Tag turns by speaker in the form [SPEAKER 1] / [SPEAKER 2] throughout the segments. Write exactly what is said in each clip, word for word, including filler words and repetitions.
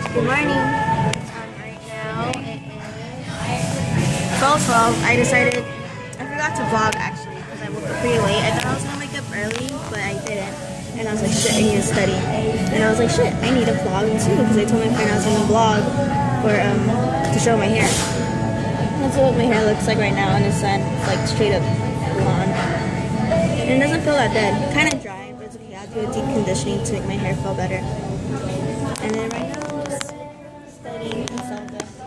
[SPEAKER 1] Good morning. Um, right now it is twelve twelve. I decided, I forgot to vlog actually because I woke up pretty late. I thought I was going to wake up early, but I didn't. And I was like, shit, I need to study. And I was like, shit, I need to vlog too because I told my friend I was going to vlog for, um, to show my hair. That's what my hair looks like right now in the sun, like straight up blonde. And it doesn't feel that dead. Kind of dry, but it's okay. I'll do a deep conditioning to make my hair feel better. And then right now, I'm just studying and stuff.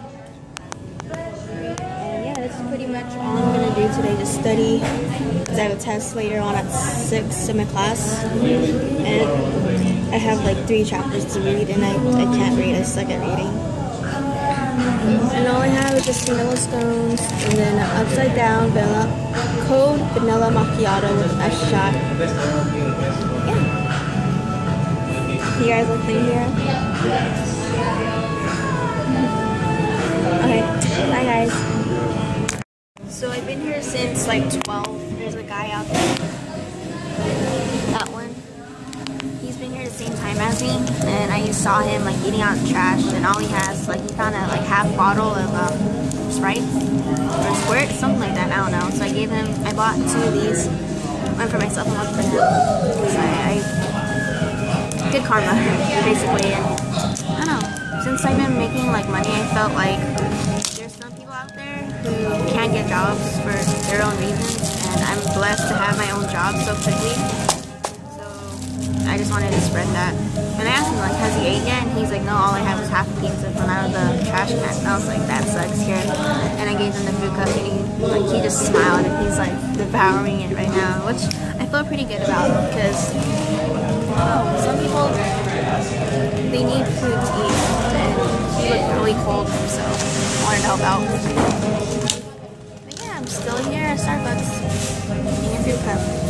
[SPEAKER 1] And yeah, that's pretty much all I'm gonna do today. Just study, because I have a test later on at six in my class. And I have like three chapters to read, and I, I can't read. I suck at reading. And all I have is just vanilla stones, and then an upside down vanilla, cold vanilla macchiato with a shot. Yeah. You guys looking here? Okay, bye guys. So I've been here since like twelve. There's a guy out there. That one. He's been here the same time as me, and I just saw him like eating out the trash, and all he has, like he found a like half bottle of um, Sprite or Squirt, something like that. I don't know. So I gave him. I bought two of these. One for myself and one for him. So I. I good karma, basically. And I don't know, since I've been making like money, I felt like there's some people out there who can't get jobs for their own reasons, and I'm blessed to have my own job so quickly. So I just wanted to spread that. And I asked him like, has he ate yet? And he's like, no, all I had was half a pizza from out of the trash can. And I was like, that sucks here. And I gave him the food cup, and he like he just smiled, and he's like devouring it right now, which I feel pretty good about because oh, some people, they need food to eat, and you look really cold, so I wanted to help out. But yeah, I'm still here at Starbucks, eating a food cup.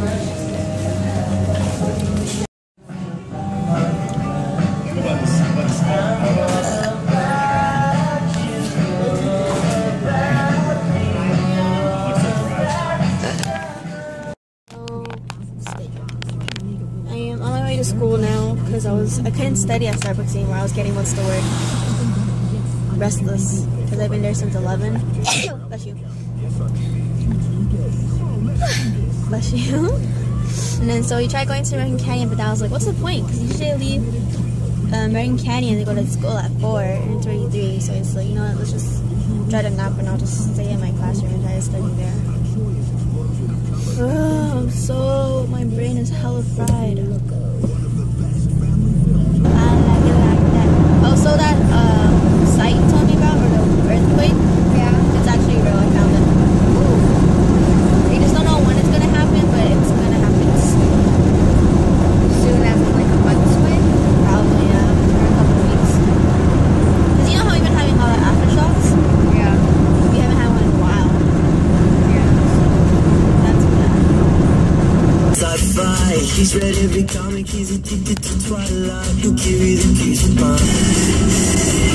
[SPEAKER 1] To school now because I was I couldn't study at Starbucks anymore. I was getting, what's the word, restless, because I've been there since eleven. Bless you. Bless you. And then so we tried going to American Canyon, but I was like, what's the point? Because usually I leave uh, American Canyon to go to school at four and it's already three, so it's like, you know what, let's just try to nap and I'll just stay in my classroom and try to study there. Oh, I'm so, my brain is hella fried. Oh, so that um, site you told me about, or the earthquake? Yeah. It's actually real, I found it. Ooh. We just don't know when it's gonna happen, but it's gonna happen soon. Soon as in like a month's way? Probably, yeah. Or a couple of weeks. Because you know how we've been having all the aftershocks? Yeah. We haven't had one in a while. Yeah. That's bad. Sci-fi, he's read every comic, he's addicted to Twilight. He'll carry the keys of mine.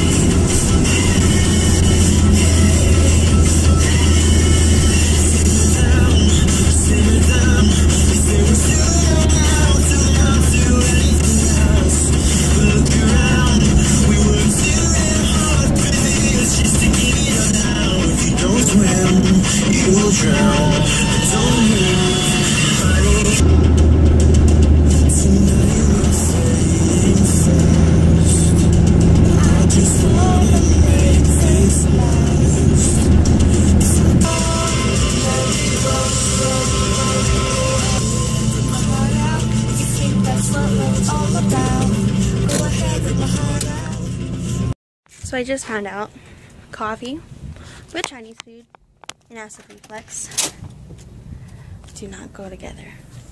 [SPEAKER 1] So I just found out coffee with Chinese food and acid reflux do not go together.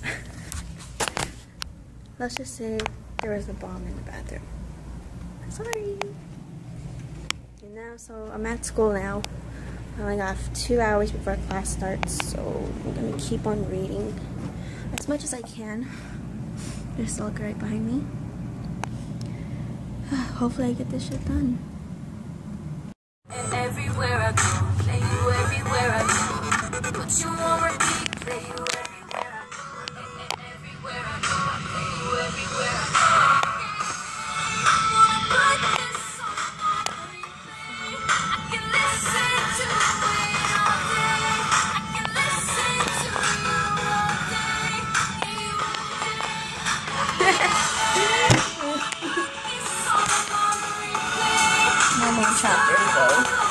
[SPEAKER 1] Let's just say there was a bomb in the bathroom. Sorry. And now, so I'm at school now. I only got two hours before class starts, so I'm gonna keep on reading as much as I can. There's Sulka right behind me. Hopefully I get this shit done. Everywhere I go, play you everywhere I go. Put you on repeat, play you everywhere I go. Everywhere I go, play you everywhere I go. I wanna put this chop. There you go.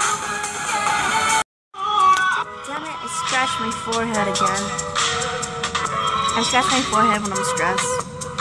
[SPEAKER 1] Damn it, I scratched my forehead again. I scratch my forehead when I'm stressed.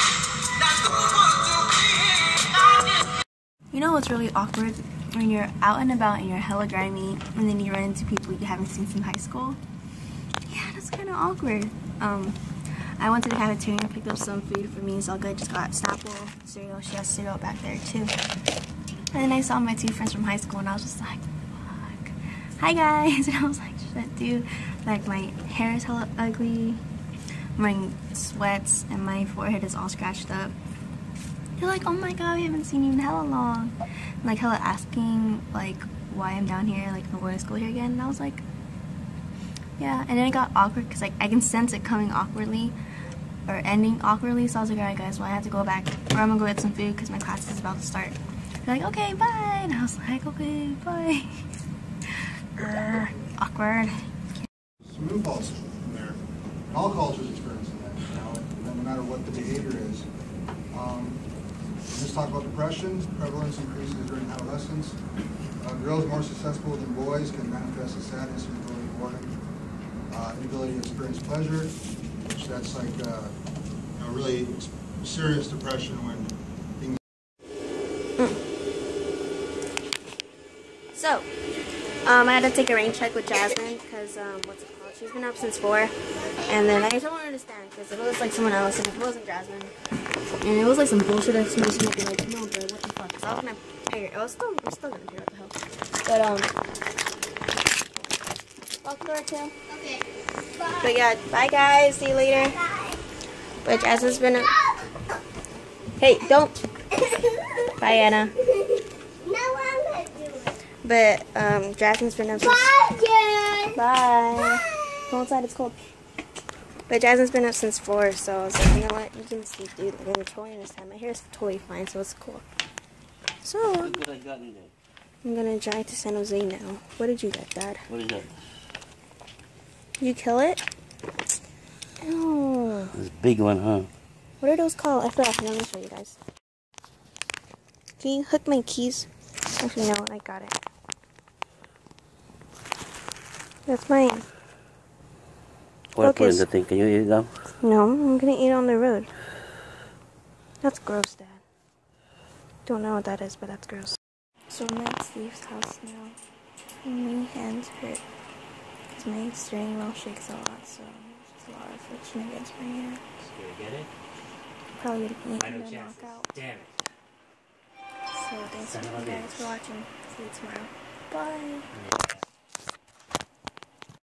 [SPEAKER 1] You know what's really awkward? When you're out and about and you're hella grimy and then you run into people you haven't seen since high school. Yeah, that's kind of awkward. Um, I went to the cafeteria and picked up some food for me, so I just got Snapple cereal. She has cereal back there too. And then I saw my two friends from high school and I was just like, fuck. Hi guys! And I was like, shit dude. Like my hair is hella ugly. I'm wearing sweats and my forehead is all scratched up. They're like, oh my god, we haven't seen you in hella long. And like hella asking like why I'm down here, like I'm going to school here again. And I was like, yeah. And then it got awkward because like I can sense it coming awkwardly or ending awkwardly. So I was like, alright guys, well I have to go back or I'm gonna go get some food because my class is about to start. They're like, okay, bye. And I was like, okay, bye. Urgh, awkward.
[SPEAKER 2] Some impulse from there. All cultures experiencing that, you know, no matter what the behavior is. Um, Let's talk about depression. Prevalence increases during adolescence. Uh, girls more successful than boys can manifest as sadness, irritability, boredom, uh, inability to experience pleasure, which that's like uh, you know, really serious depression when things.
[SPEAKER 1] Mm. So, um, I had to take a rain check with Jasmine because um, what's it called? She's been up since four, and then I just don't understand because it was like someone else, and if it wasn't Jasmine. And it was like some bullshit that somebody was be like, no, bro, what the fuck? So I was gonna pay her. I was still, I'm still gonna pay her, what the hell. But, um, lock the door too. Okay. Bye. But yeah, bye guys. See you later. Bye. But Jasmine's been a. Hey, don't. Bye, Anna.
[SPEAKER 3] No, I'm gonna do it.
[SPEAKER 1] But, um, Jasmine's been up since.
[SPEAKER 3] Bye, Jen.
[SPEAKER 1] Bye. Bye. Go inside, it's cold. But Jasmine's been up since four, so I was like, you know what, you can sleep, dude. Like, I totally understand. My hair is totally fine, so it's cool. So, I'm gonna drive to San Jose now. What did you get, Dad?
[SPEAKER 4] What is that?
[SPEAKER 1] You kill it? Oh.
[SPEAKER 4] This big one, huh?
[SPEAKER 1] What are those called? I forgot. Let me show you guys. Can you hook my keys? Actually, no, I got it. That's mine.
[SPEAKER 4] What I put in
[SPEAKER 1] Focus.
[SPEAKER 4] the thing? Can you eat it now?
[SPEAKER 1] No, I'm gonna eat it on the road. That's gross, Dad. Don't know what that is, but that's gross. So I'm at Steve's house now. And my hands hurt. Because my steering wheel shakes a lot, so there's a lot of friction against my hands.
[SPEAKER 4] Did you get it?
[SPEAKER 1] Probably gonna eat
[SPEAKER 4] Final
[SPEAKER 1] and
[SPEAKER 4] chances.
[SPEAKER 1] knock out.
[SPEAKER 4] Damn it.
[SPEAKER 1] So thanks
[SPEAKER 4] Son
[SPEAKER 1] for
[SPEAKER 4] of a
[SPEAKER 1] you guys
[SPEAKER 4] bitch.
[SPEAKER 1] for watching. See you tomorrow. Bye.
[SPEAKER 4] Yeah.